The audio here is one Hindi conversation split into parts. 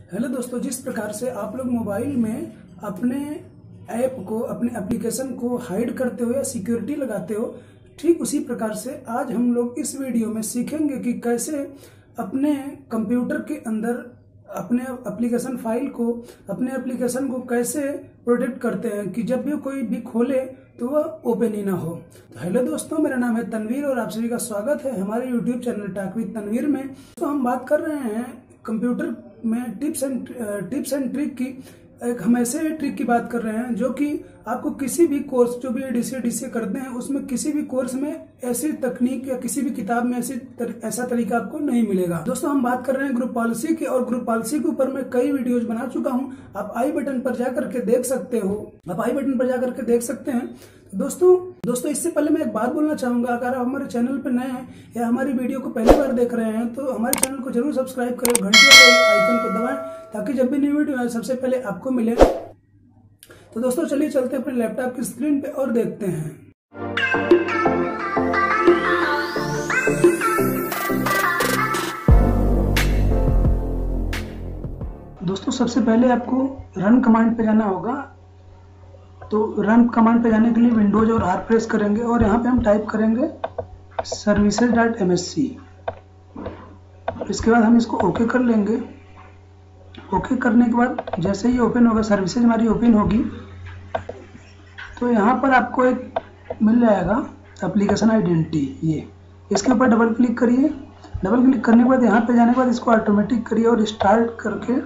हेलो दोस्तों, जिस प्रकार से आप लोग मोबाइल में अपने ऐप को, अपने एप्लीकेशन को हाइड करते हो या सिक्योरिटी लगाते हो, ठीक उसी प्रकार से आज हम लोग इस वीडियो में सीखेंगे कि कैसे अपने कंप्यूटर के अंदर अपने एप्लीकेशन फाइल को, अपने एप्लीकेशन को कैसे प्रोटेक्ट करते हैं कि जब भी कोई भी खोले तो वह ओपन ही ना हो। तो हेलो दोस्तों, मेरा नाम है तनवीर और आप सभी का स्वागत है हमारे YouTube channel talk with Tanveer में। तो हम बात कर रहे हैं कंप्यूटर में टिप्स एंड ट्रिक की। हम ऐसे ट्रिक की बात कर रहे हैं जो कि आपको किसी भी कोर्स, जो भी डीसीए करते हैं उसमें किसी भी कोर्स में ऐसी तकनीक या किसी भी किताब में ऐसा तरीका आपको नहीं मिलेगा। दोस्तों, हम बात कर रहे हैं ग्रुप पॉलिसी की, और ग्रुप पॉलिसी के ऊपर मैं कई वीडियोज बना चुका हूं। आप आई बटन पर जाकर के देख सकते हैं। दोस्तों इससे पहले मैं एक बात बोलना चाहूंगा, अगर आप हमारे चैनल पर नए हैं या हमारी वीडियो को पहली बार देख रहे हैं तो हमारे चैनल को जरूर सब्सक्राइब करें, घंटी वाले आइकन को दबाएं ताकि जब भी न्यू वीडियो आए सबसे पहले आपको मिले। तो दोस्तों चलिए चलते हैं अपने लैपटॉप की स्क्रीन पे और देखते हैं। दोस्तों सबसे पहले आपको रन कमांड पे जाना होगा। तो रन कमांड पे जाने के लिए विंडोज और आर प्रेस करेंगे और यहाँ पे हम टाइप करेंगे services.msc। इसके बाद हम इसको ओके कर लेंगे। ओके करने के बाद जैसे ही ओपन होगा, सर्विसेज हमारी ओपन होगी, तो यहाँ पर आपको एक मिल जाएगा एप्लीकेशन आइडेंटिटी। ये इसके ऊपर डबल क्लिक करिए। डबल क्लिक करने के बाद यहाँ पे जाने के बाद इसको ऑटोमेटिक करिए और स्टार्ट करके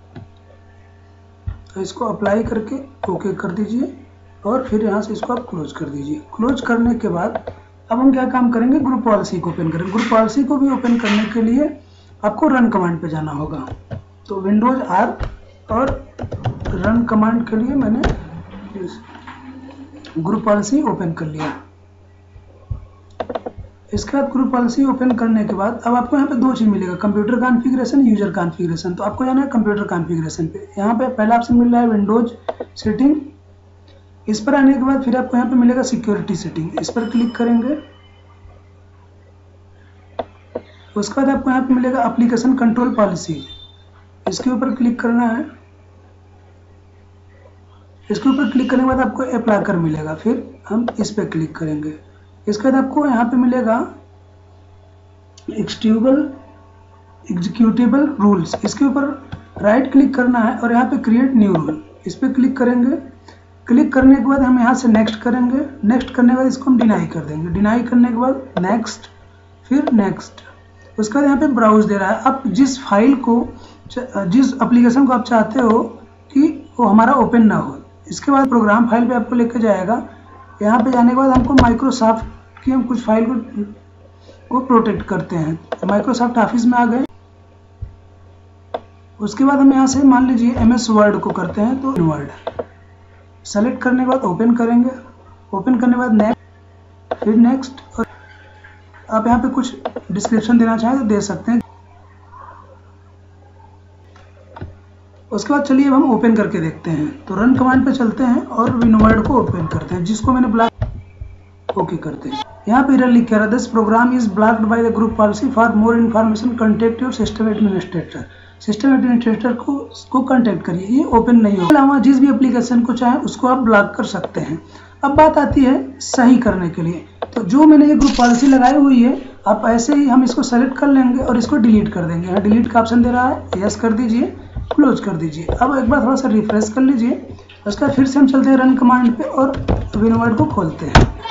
तो इसको अप्लाई करके ओके कर दीजिए और फिर यहाँ से इसको आप क्लोज कर दीजिए। क्लोज करने के बाद अब हम क्या काम करेंगे, ग्रुप पॉलिसी को ओपन करेंगे। ग्रुप पॉलिसी को भी ओपन करने के लिए आपको रन कमांड पे जाना होगा। तो विंडोज आर और रन कमांड के लिए मैंने ग्रुप पॉलिसी ओपन कर लिया। इसके बाद ग्रुप पॉलिसी ओपन करने के बाद अब आपको यहाँ पे दो चीज मिलेगा, कंप्यूटर कॉन्फ़िगरेशन, यूजर कॉन्फ़िगरेशन। तो आपको जाना है कंप्यूटर कॉन्फ़िगरेशन पे। यहाँ पे पहला ऑप्शन मिल रहा है विंडोज सेटिंग। इस पर आने के बाद फिर आपको यहाँ पे मिलेगा सिक्योरिटी सेटिंग। इस पर क्लिक करेंगे। उसके बाद आपको यहाँ पे मिलेगा एप्लीकेशन कंट्रोल पॉलिसी। इसके ऊपर क्लिक करना है। इसके ऊपर क्लिक करने के बाद आपको अप्लाई कर मिलेगा, फिर हम इस पर क्लिक करेंगे। इसके बाद आपको यहाँ पे मिलेगा एग्जीक्यूटेबल रूल्स। इसके ऊपर राइट क्लिक करना है और यहाँ पे क्रिएट न्यू रूल, इस पर क्लिक करेंगे। क्लिक करने के बाद हम यहाँ से नेक्स्ट करेंगे। नेक्स्ट करने के बाद इसको हम डिनाई कर देंगे। डिनाई करने के बाद नेक्स्ट, फिर नेक्स्ट। उसके बाद यहाँ पे ब्राउज दे रहा है। आप जिस फाइल को, जिस एप्लीकेशन को आप चाहते हो कि वो हमारा ओपन ना हो, इसके बाद प्रोग्राम फाइल पे आपको लेके जाएगा। यहाँ पे जाने के बाद हमको माइक्रोसॉफ्ट की हम कुछ फाइल को प्रोटेक्ट करते हैं। माइक्रोसॉफ्ट ऑफिस में आ गए। उसके बाद हम यहाँ से मान लीजिए MS वर्ड को करते हैं, तो वर्ड सेलेक्ट करने के बाद ओपन करेंगे। ओपन करने के बाद नेक्स्ट, फिर नेक्स्ट। और आप यहाँ पे कुछ डिस्क्रिप्शन देना चाहें तो दे सकते हैं। उसके बाद चलिए अब हम ओपन करके देखते हैं। तो रन कमांड पे चलते हैं और विनवर्ड को ओपन करते हैं, जिसको मैंने ब्लॉक ओके करते हैं। यहाँ पे एरर लिख रहा है, this program is blocked by the group policy, for more information contact your system administrator. System administrator को कॉन्टेक्ट करिए। ये ओपन नहीं होगा। अलावा जिस भी एप्लीकेशन को चाहे उसको आप ब्लॉक कर सकते हैं। अब बात आती है सही करने के लिए। तो जो मैंने ये ग्रुप पॉलिसी लगाई हुई है, आप ऐसे ही हम इसको सेलेक्ट कर लेंगे और इसको डिलीट कर देंगे। यहाँ डिलीट का ऑप्शन दे रहा है, यस कर दीजिए, क्लोज कर दीजिए। अब एक बार थोड़ा सा रिफ्रेश कर लीजिए। उसके बाद फिर से हम चलते हैं रन कमांड पे और विनवर्ड को खोलते हैं।